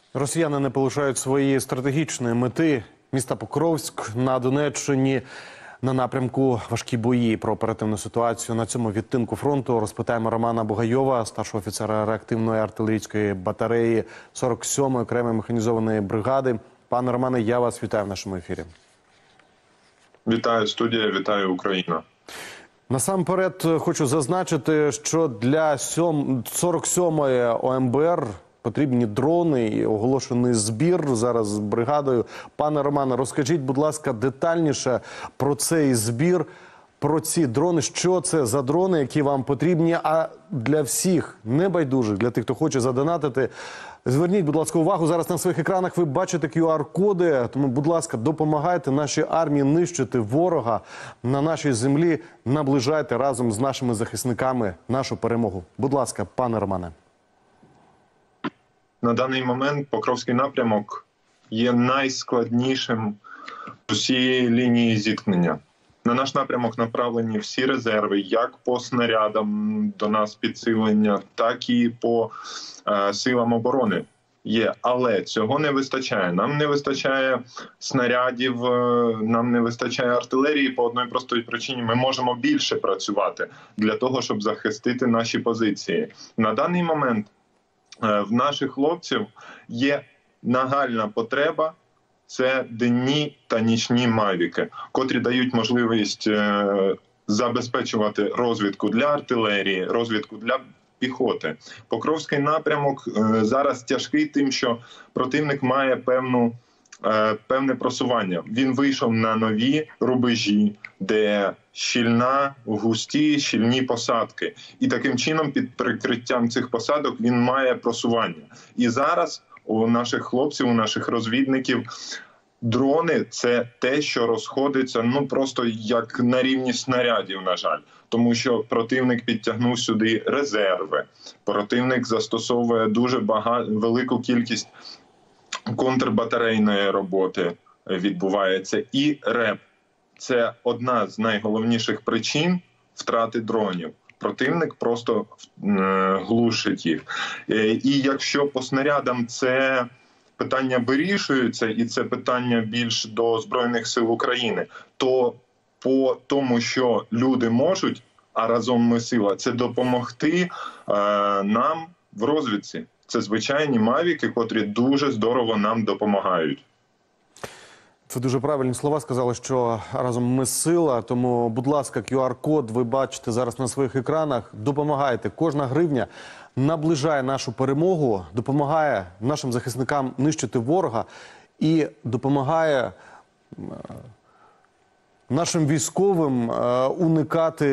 Росіяни не полишають своєї стратегічної мети. Міста Покровськ на Донеччині на напрямку важкі бої. Про оперативну ситуацію на цьому відтинку фронту розпитаємо Романа Бугайова, старшого офіцера реактивної артилерійської батареї 47-ї окремої механізованої бригади. Пане Романе, я вас вітаю в нашому ефірі. Вітаю студія, вітаю Україна. Насамперед хочу зазначити, що для 47-ї ОМБР потрібні дрони і оголошений збір зараз з бригадою. Пане Романе, розкажіть, будь ласка, детальніше про цей збір, про ці дрони. Що це за дрони, які вам потрібні? А для всіх небайдужих, для тих, хто хоче задонатити, зверніть, будь ласка, увагу. Зараз на своїх екранах ви бачите QR-коди. Тому, будь ласка, допомагайте нашій армії нищити ворога на нашій землі. Наближайте разом з нашими захисниками нашу перемогу. Будь ласка, пане Романе. На даний момент Покровський напрямок є найскладнішим з усієї лінії зіткнення. На наш напрямок направлені всі резерви, як по снарядам до нас підсилення, так і по силам оборони є. Але цього не вистачає. Нам не вистачає снарядів, нам не вистачає артилерії по одній простій причині. Ми можемо більше працювати для того, щоб захистити наші позиції. На даний момент в наших хлопців є нагальна потреба – це денні та нічні мавіки, котрі дають можливість забезпечувати розвідку для артилерії, розвідку для піхоти. Покровський напрямок зараз тяжкий тим, що противник має певне просування. Він вийшов на нові рубежі, де щільні посадки. І таким чином під прикриттям цих посадок він має просування. І зараз у наших хлопців, у наших розвідників дрони – це те, що розходиться просто як на рівні снарядів, на жаль. Тому що противник підтягнув сюди резерви. Противник застосовує дуже велику кількість контрбатарейної роботи відбувається. І РЕП – це одна з найголовніших причин втрати дронів. Противник просто глушить їх. І якщо по снарядам це питання вирішується, і це питання більш до Збройних сил України, то по тому, що люди можуть, а разом ми сила, це допомогти нам в розвідці. Це звичайні мавіки, котрі дуже здорово нам допомагають. Це дуже правильні слова сказали, що разом ми сила. Тому, будь ласка, QR-код ви бачите зараз на своїх екранах. Допомагайте. Кожна гривня наближає нашу перемогу, допомагає нашим захисникам нищити ворога і допомагає нашим військовим уникати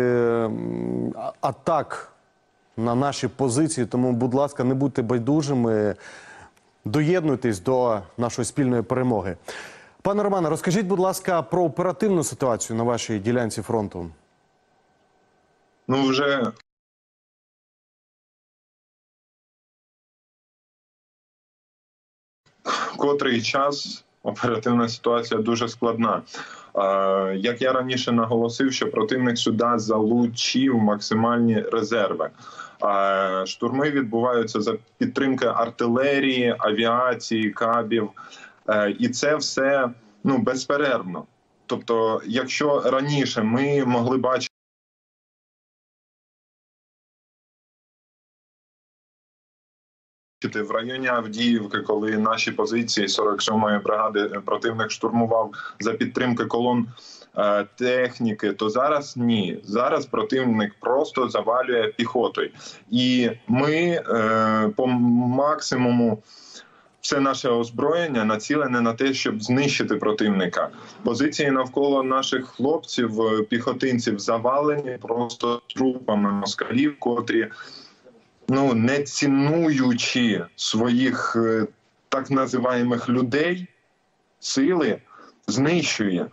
атак на наші позиції. Тому, будь ласка, не будьте байдужими, доєднуйтесь до нашої спільної перемоги. Пане Романе, розкажіть, будь ласка, про оперативну ситуацію на вашій ділянці фронту. Вже котрий час оперативна ситуація дуже складна. Як я раніше наголосив, що противник сюди залучив максимальні резерви. Штурми відбуваються за підтримки артилерії, авіації, кабів. І це все безперервно. Тобто, якщо раніше ми могли бачити в районі Авдіївки, коли наші позиції 47-ї бригади противник штурмував за підтримки колон техніки, то зараз ні. Зараз противник просто завалює піхотою. І ми по максимуму все наше озброєння націлене на те, щоб знищити противника. Позиції навколо наших хлопців, піхотинців завалені просто трупами москалів, котрі, не цінуючи своїх так називаємих людей, сили, знищує.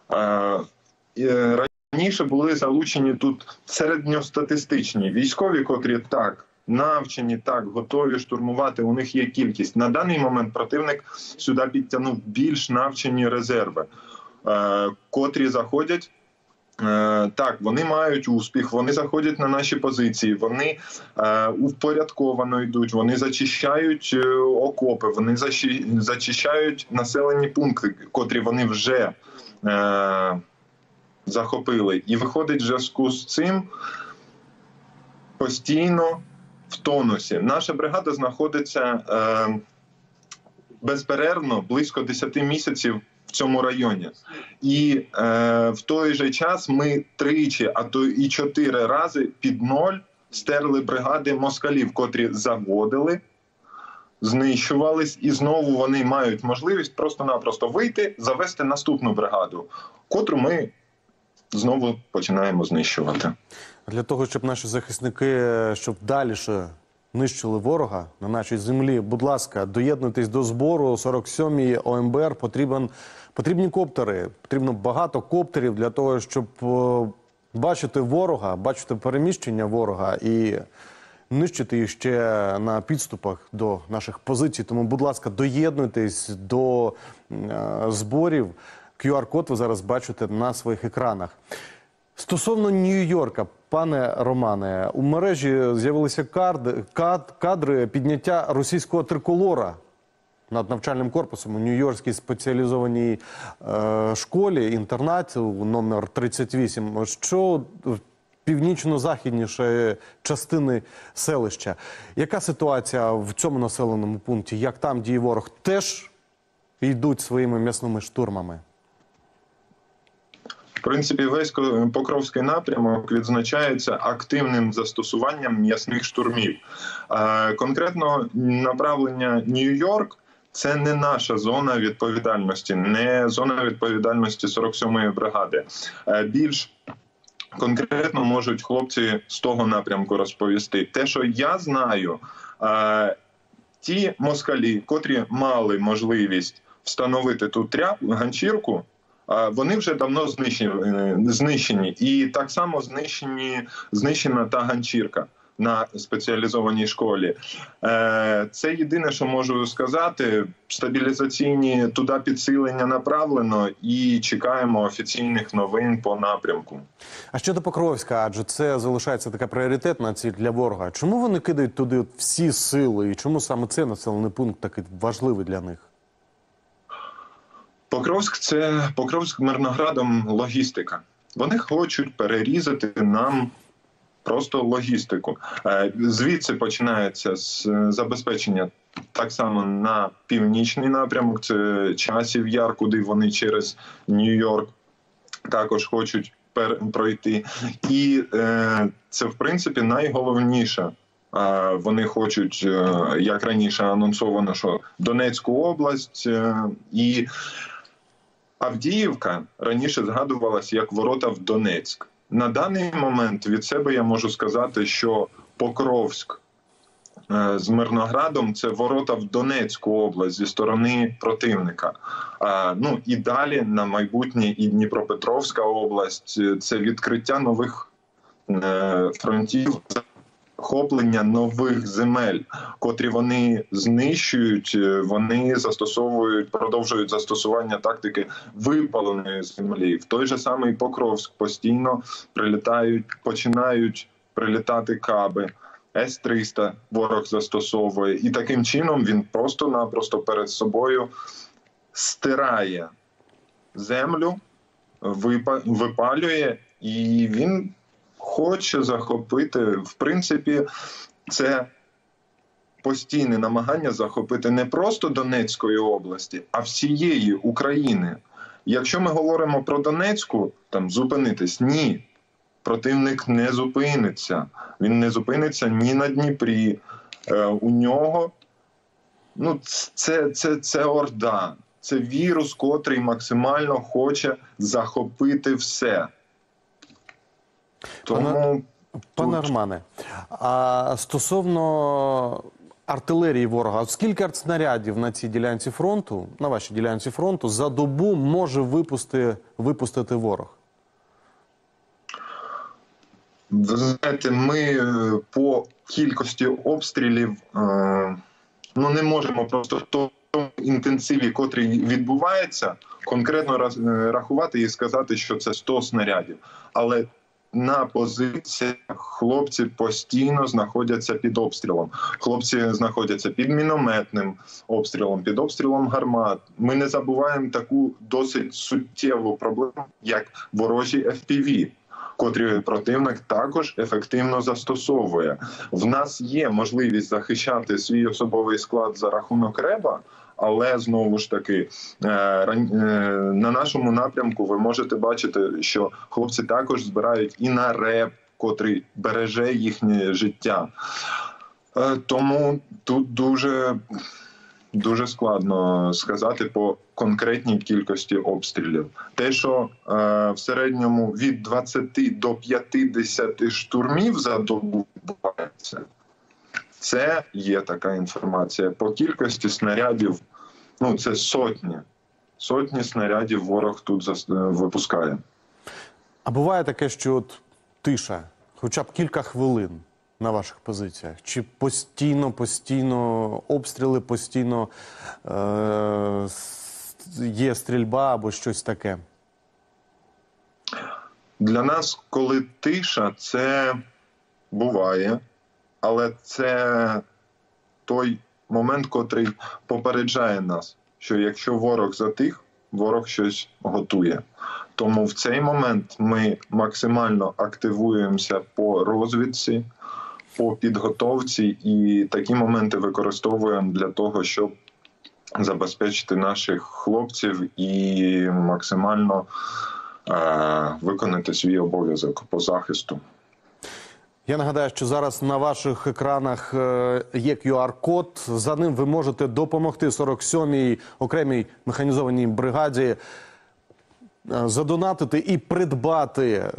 Раніше були залучені тут середньостатистичні військові, котрі так навчені, так, готові штурмувати, у них є кількість. На даний момент противник сюди підтягнув більш навчені резерви, котрі заходять Так, вони мають успіх, вони заходять на наші позиції, вони упорядковано йдуть, вони зачищають окопи, вони зачищають населені пункти, котрі вони вже захопили. І виходить в зв'язку з цим постійно в тонусі. Наша бригада знаходиться безперервно близько 10 місяців в цьому районі. І в той же час ми 3, а то і 4 рази під ноль стерли бригади москалів, котрі заводили, знищувались, і знову вони мають можливість просто-напросто вийти, завести наступну бригаду, котру ми знову починаємо знищувати. Для того, щоб наші захисники, щоб далі нищили ворога на нашій землі, будь ласка, доєднуйтесь до збору 47-ї ОМБР. Потрібні коптери, потрібно багато коптерів для того, щоб бачити ворога, бачити переміщення ворога і нищити їх ще на підступах до наших позицій. Тому, будь ласка, доєднуйтесь до зборів. QR-код ви зараз бачите на своїх екранах. Стосовно Нью-Йорка, пане Романе, у мережі з'явилися кадри підняття російського триколора над навчальним корпусом у Нью-Йоркській спеціалізованій школі, інтернаті номер 38, що північно-західнішої частини селища. Яка ситуація в цьому населеному пункті? Як там діє ворог? Теж йдуть своїми м'ясними штурмами? В принципі, весь Покровський напрямок відзначається активним застосуванням м'ясних штурмів. Конкретно направлення Нью-Йорк – це не наша зона відповідальності, не зона відповідальності 47-ї бригади. Більш конкретно можуть хлопці з того напрямку розповісти. Те, що я знаю, ті москалі, котрі мали можливість встановити ту ганчірку, вони вже давно знищені. І так само знищена та ганчірка на спеціалізованій школі. Це єдине, що можу сказати. Стабілізаційні туди підсилення направлено і чекаємо офіційних новин по напрямку. А щодо Покровська, адже це залишається така пріоритетна ціль для ворога. Чому вони кидають туди всі сили і чому саме цей населений пункт такий важливий для них? Покровськ Мирноградом логістика. Вони хочуть перерізати нам просто логістику. Звідси починається з забезпечення так само на північний напрямок, це Часів Яр, куди вони через Нью-Йорк також хочуть пройти. І це, в принципі, найголовніше. Вони хочуть, як раніше анонсовано, що Донецьку область і Авдіївка раніше згадувалась як ворота в Донецьк. На даний момент від себе я можу сказати, що Покровськ з Мирноградом – це ворота в Донецьку область зі сторони противника. Ну і далі на майбутнє і Дніпропетровська область – це відкриття нових фронтів, захоплення нових земель, котрі вони знищують, вони продовжують застосування тактики випаленої землі. В той же самий Покровськ постійно починають прилітати каби. С-300 ворог застосовує. І таким чином він просто-напросто перед собою стирає землю, випалює, і він хоче захопити, в принципі, це постійне намагання захопити не просто Донецької області, а всієї України. Якщо ми говоримо про Донецьку, там зупинитись – ні. Противник не зупиниться. Він не зупиниться ні на Дніпрі. У нього це орда. Це вірус, котрий максимально хоче захопити все. Тому Пане Романе, а стосовно артилерії ворога, скільки артснарядів на цій ділянці фронту, на вашій ділянці фронту, за добу може випустити ворог? Ви знаєте, ми по кількості обстрілів не можемо просто інтенсиві, котрий відбувається, конкретно рахувати і сказати, що це 100 снарядів. Але на позиціях хлопці постійно знаходяться під обстрілом. Хлопці знаходяться під мінометним обстрілом, під обстрілом гармат. Ми не забуваємо таку досить суттєву проблему, як ворожі FPV, котрі противник також ефективно застосовує. В нас є можливість захищати свій особовий склад за рахунок РЕБа, але, знову ж таки, на нашому напрямку ви можете бачити, що хлопці також збирають і на РЕБ, котрий береже їхнє життя. Тому тут дуже складно сказати по конкретній кількості обстрілів. Те, що в середньому від 20 до 50 штурмів за добу відбувається, це є така інформація. По кількості снарядів, це сотні. Сотні снарядів ворог тут випускає. А буває таке, що от тиша, хоча б кілька хвилин на ваших позиціях? Чи постійно обстріли, постійно є стрільба або щось таке? Для нас, коли тиша, це буває, але це той момент, котрий попереджає нас, що якщо ворог затих, ворог щось готує. Тому в цей момент ми максимально активуємося по розвідці, по підготовці і такі моменти використовуємо для того, щоб забезпечити наших хлопців і максимально виконати свій обов'язок по захисту. Я нагадаю, що зараз на ваших екранах є QR-код. За ним ви можете допомогти 47-й окремій механізованій бригаді задонатити і придбати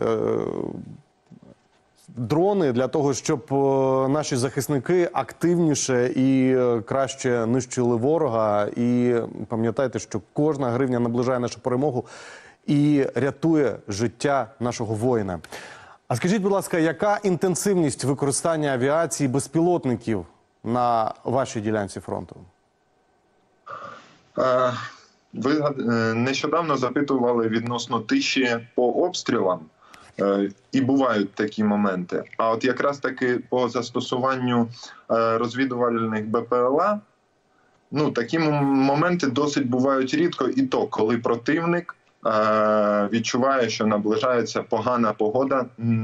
дрони для того, щоб наші захисники активніше і краще нищили ворога. І пам'ятайте, що кожна гривня наближає нашу перемогу і рятує життя нашого воїна. А скажіть, будь ласка, яка інтенсивність використання авіації безпілотників на вашій ділянці фронту? Ви нещодавно запитували відносно тиші по обстрілам, і бувають такі моменти. А от якраз таки по застосуванню розвідувальних БПЛА, такі моменти досить бувають рідко, і то, коли противник відчуває, що наближається погана погода.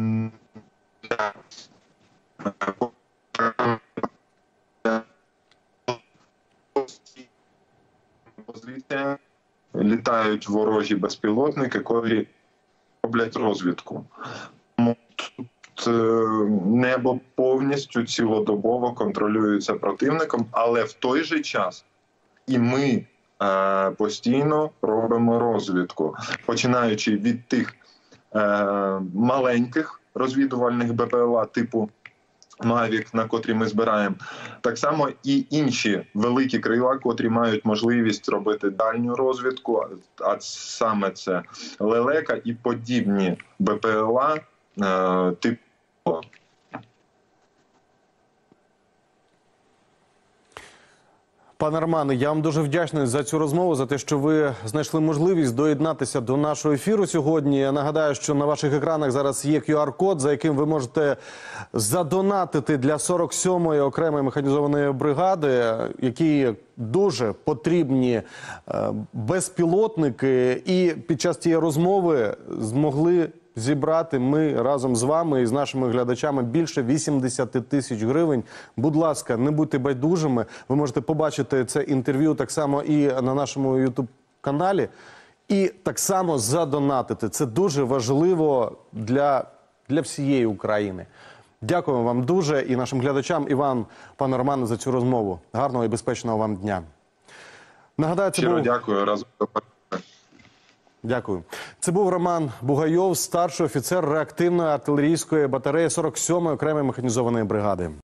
Літають ворожі безпілотники, котрі роблять розвідку. Тут небо повністю цілодобово контролюється противником, але в той же час і ми постійно робимо розвідку, починаючи від тих маленьких розвідувальних БПЛА типу Мавік, на котрі ми збираємо, так само і інші великі крила, котрі мають можливість робити дальню розвідку, а саме це лелека і подібні БПЛА типу. Пане Романе, я вам дуже вдячний за цю розмову, за те, що ви знайшли можливість доєднатися до нашого ефіру сьогодні. Я нагадаю, що на ваших екранах зараз є QR-код, за яким ви можете задонатити для 47-ї окремої механізованої бригади, які дуже потрібні безпілотники. І під час цієї розмови змогли зібрати ми разом з вами і з нашими глядачами більше 80 тисяч гривень. Будь ласка, не будьте байдужими. Ви можете побачити це інтерв'ю так само і на нашому YouTube-каналі. І так само задонатити. Це дуже важливо для всієї України. Дякуємо вам дуже і нашим глядачам, і вам, пане Романе, за цю розмову. Гарного і безпечного вам дня. Нагадаю, це був... Дякую. Разом. Дякую. Це був Роман Бугайов, старший офіцер реактивної артилерійської батареї 47-ї окремої механізованої бригади.